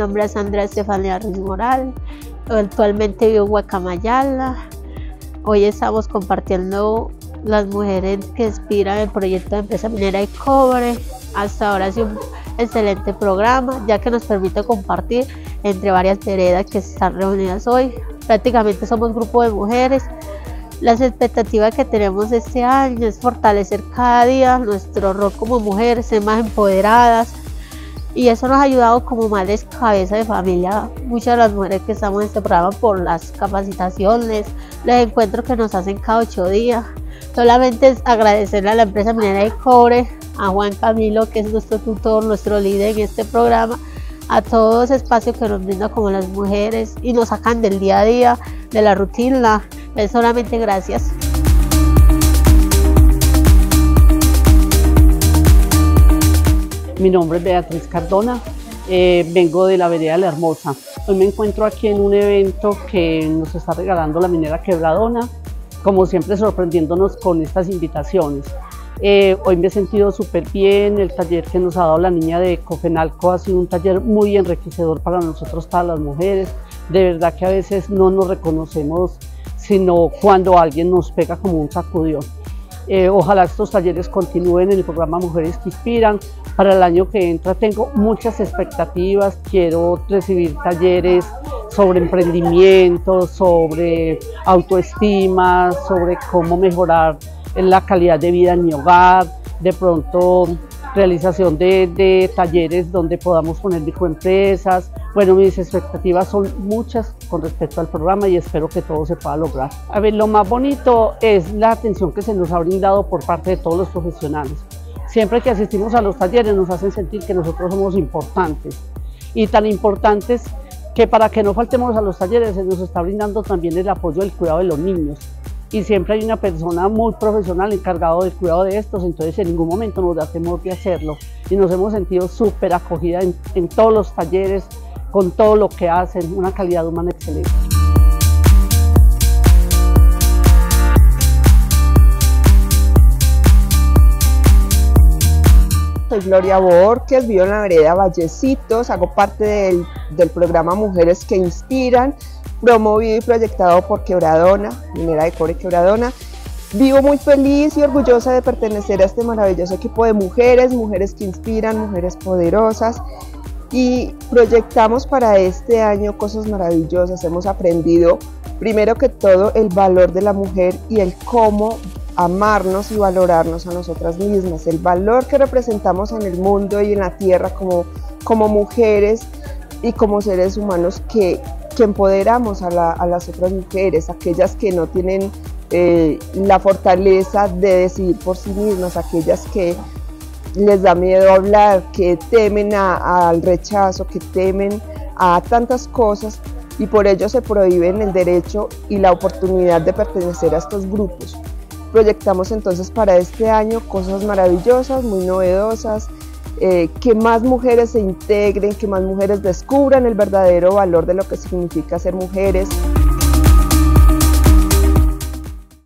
nombre es Andrea Estefanía Ruiz Moral, actualmente vivo en Guacamayala. Hoy estamos compartiendo las mujeres que inspiran el proyecto de Empresa Minera de Cobre. Hasta ahora ha sido un excelente programa, ya que nos permite compartir entre varias veredas que están reunidas hoy. Prácticamente somos un grupo de mujeres. Las expectativas que tenemos este año es fortalecer cada día nuestro rol como mujeres, ser más empoderadas, y eso nos ha ayudado como madres cabeza de familia, muchas de las mujeres que estamos en este programa, por las capacitaciones, los encuentros que nos hacen cada 8 días. Solamente es agradecerle a la Empresa Minera de Cobre, a Juan Camilo, que es nuestro tutor, nuestro líder en este programa, a todo ese espacio que nos brinda como las mujeres y nos sacan del día a día, de la rutina. Es solamente gracias. Mi nombre es Beatriz Cardona, vengo de la vereda La Hermosa. Hoy me encuentro aquí en un evento que nos está regalando la minera Quebradona, como siempre sorprendiéndonos con estas invitaciones. Hoy me he sentido súper bien. El taller que nos ha dado la niña de Cofenalco ha sido un taller muy enriquecedor para nosotros, para las mujeres. De verdad que a veces no nos reconocemos, sino cuando alguien nos pega como un sacudón. Ojalá estos talleres continúen en el programa Mujeres que Inspiran. Para el año que entra tengo muchas expectativas. Quiero recibir talleres sobre emprendimiento, sobre autoestima, sobre cómo mejorar la calidad de vida en mi hogar, de pronto realización de talleres donde podamos poner microempresas. Bueno, mis expectativas son muchas con respecto al programa y espero que todo se pueda lograr. A ver, lo más bonito es la atención que se nos ha brindado por parte de todos los profesionales. Siempre que asistimos a los talleres nos hacen sentir que nosotros somos importantes, y tan importantes que para que no faltemos a los talleres se nos está brindando también el apoyo del cuidado de los niños. Y siempre hay una persona muy profesional encargado del cuidado de estos, entonces en ningún momento nos da temor de hacerlo. Y nos hemos sentido súper acogida en todos los talleres, con todo lo que hacen, una calidad humana excelente. Soy Gloria Borges, vivo en la vereda Vallecitos, hago parte del programa Mujeres que Inspiran, promovido y proyectado por Quebradona, Minera de Cobre Quebradona. Vivo muy feliz y orgullosa de pertenecer a este maravilloso equipo de mujeres, mujeres que inspiran, mujeres poderosas, y proyectamos para este año cosas maravillosas. Hemos aprendido, primero que todo, el valor de la mujer y el cómo amarnos y valorarnos a nosotras mismas, el valor que representamos en el mundo y en la tierra como mujeres y como seres humanos que empoderamos a las otras mujeres, aquellas que no tienen la fortaleza de decidir por sí mismas, aquellas que les da miedo hablar, que temen al rechazo, que temen a tantas cosas, y por ello se prohíben el derecho y la oportunidad de pertenecer a estos grupos. Proyectamos entonces para este año cosas maravillosas, muy novedosas, que más mujeres se integren, que más mujeres descubran el verdadero valor de lo que significa ser mujeres.